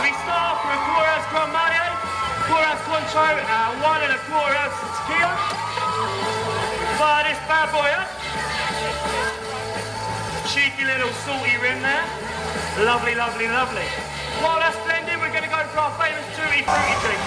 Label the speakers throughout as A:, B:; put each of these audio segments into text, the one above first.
A: We start off with a quarter-ounce Grand Marnier, quarter-ounce Cointreau, 1 1/4 ounces of tequila. Fire this bad boy up. Cheeky little salty rim there. Lovely, lovely, lovely. While that's blending, we're going to go for our famous Tutti Frutti drink.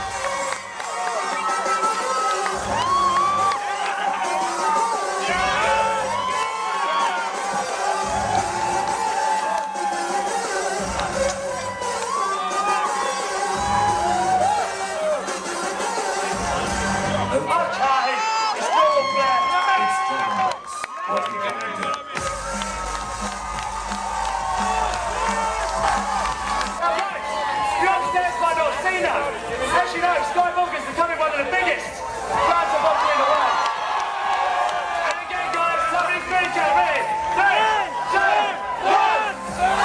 A: As you know, Sky Vodka is becoming one of the biggest brands of vodka in the world. And again, guys, something pretty good. Ready? 3, 2, 1.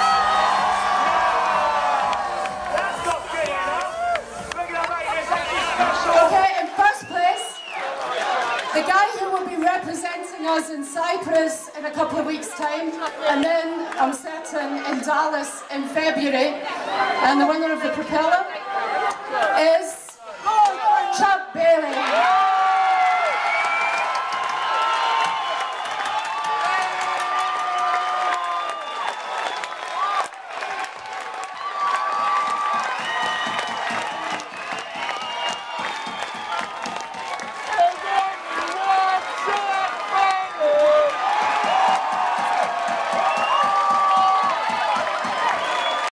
A: That's not good enough. We're going to make this extra special.
B: Okay, in first place, the guy who will be representing us in Cyprus in a couple of weeks' time, and then, I'm certain, in Dallas in February, and the winner of the Propeller is Chuck Bailey.